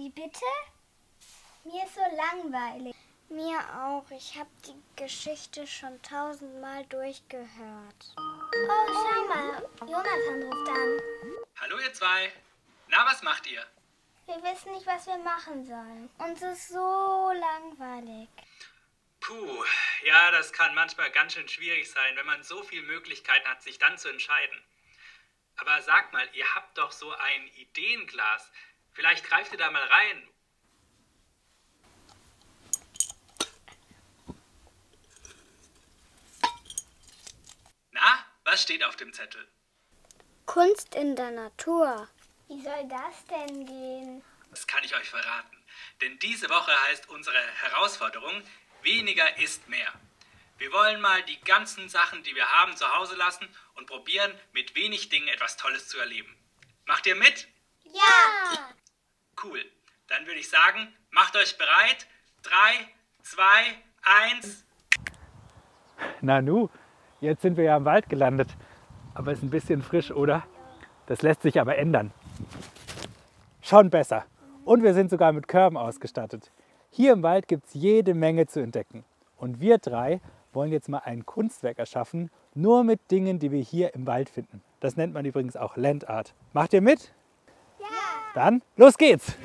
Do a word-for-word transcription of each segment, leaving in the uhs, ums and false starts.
Wie bitte? Mir ist so langweilig. Mir auch. Ich habe die Geschichte schon tausendmal durchgehört. Oh, schau mal. Jonathan ruft an. Hallo ihr zwei. Na, was macht ihr? Wir wissen nicht, was wir machen sollen. Uns ist so langweilig. Puh, ja, das kann manchmal ganz schön schwierig sein, wenn man so viele Möglichkeiten hat, sich dann zu entscheiden. Aber sag mal, ihr habt doch so ein Ideenglas. Vielleicht greift ihr da mal rein. Na, was steht auf dem Zettel? Kunst in der Natur. Wie soll das denn gehen? Das kann ich euch verraten. Denn diese Woche heißt unsere Herausforderung, weniger ist mehr. Wir wollen mal die ganzen Sachen, die wir haben, zu Hause lassen und probieren, mit wenig Dingen etwas Tolles zu erleben. Macht ihr mit? Ja! Cool. Dann würde ich sagen, macht euch bereit. Drei, zwei, eins. Nanu, jetzt sind wir ja im Wald gelandet. Aber es ist ein bisschen frisch, oder? Das lässt sich aber ändern. Schon besser. Und wir sind sogar mit Körben ausgestattet. Hier im Wald gibt es jede Menge zu entdecken. Und wir drei wollen jetzt mal ein Kunstwerk erschaffen, nur mit Dingen, die wir hier im Wald finden. Das nennt man übrigens auch Landart. Macht ihr mit? Ja! Dann los geht's!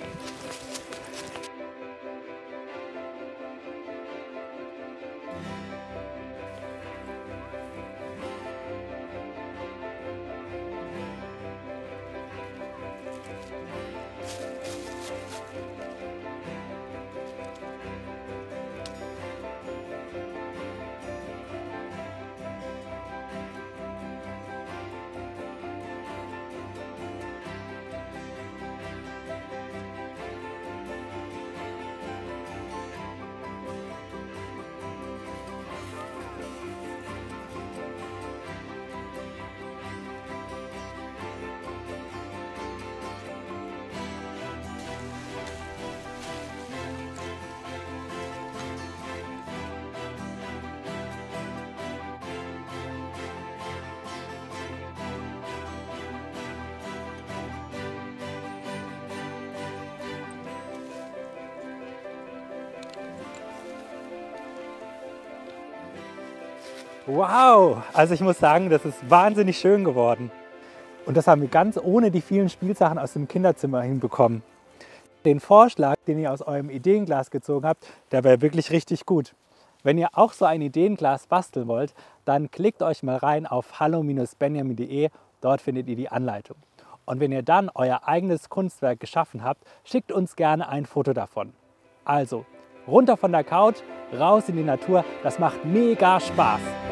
Wow! Also ich muss sagen, das ist wahnsinnig schön geworden. Und das haben wir ganz ohne die vielen Spielsachen aus dem Kinderzimmer hinbekommen. Den Vorschlag, den ihr aus eurem Ideenglas gezogen habt, der wäre wirklich richtig gut. Wenn ihr auch so ein Ideenglas basteln wollt, dann klickt euch mal rein auf hallo Bindestrich benjamin punkt de. Dort findet ihr die Anleitung. Und wenn ihr dann euer eigenes Kunstwerk geschaffen habt, schickt uns gerne ein Foto davon. Also, runter von der Couch, raus in die Natur, das macht mega Spaß!